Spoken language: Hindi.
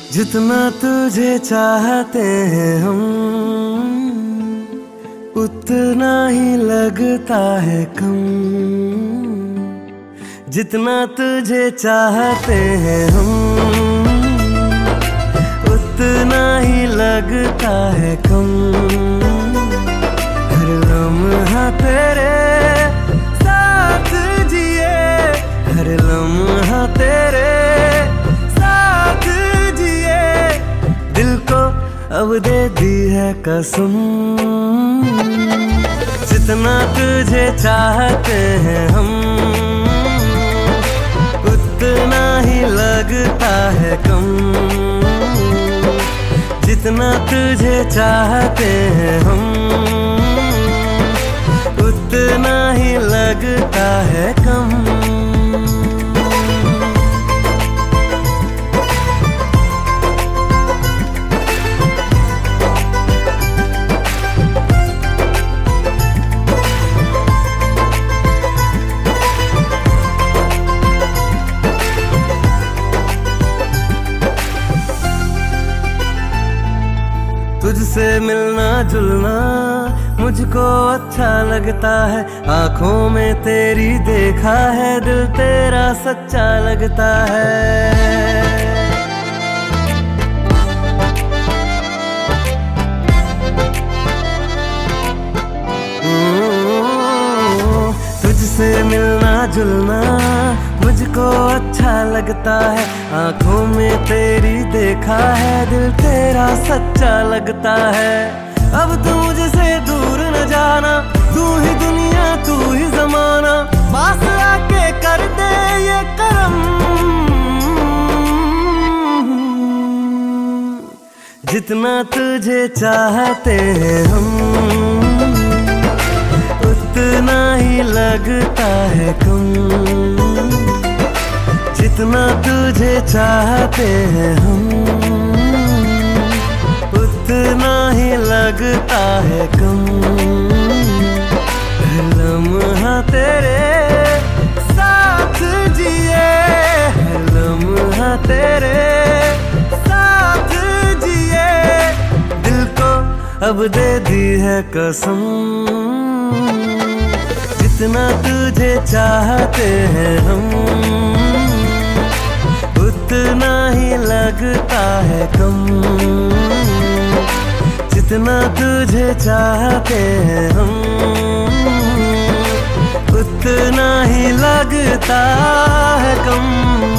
जितना तुझे चाहते हैं हम, उतना ही लगता है कम। जितना तुझे चाहते हैं हम, उतना ही लगता है कम। हर लम्हा तेरे साथ जिए, हर लम्हा तेरे अब दे दी है कसम। जितना तुझे चाहते हैं हम, उतना ही लगता है कम। जितना तुझे चाहते हैं हम, उतना ही लगता है कम। तुझसे मिलना जुलना मुझको अच्छा लगता है। आंखों में तेरी देखा है, दिल तेरा सच्चा लगता है। तुझसे मिलना जुलना मुझको अच्छा लगता है। आंखों में तेरी देखा है, दिल तेरा सच्चा लगता है। अब तू मुझसे दूर न जाना, तू ही दुनिया तू ही जमाना। पास आके कर दे ये करम। जितना तुझे चाहते हैं हम, उतना ही लगता है कम। जितना तुझे चाहते हैं हम, उतना ही लगता है कम। हर लम्हा तेरे साथ जिए, हर लम्हा तेरे साथ जिए। दिल को अब दे दी है कसम। जितना तुझे चाहते हैं हम, उतना ही लगता है कम। जितना तुझे चाहते हैं हम, उतना ही लगता है कम।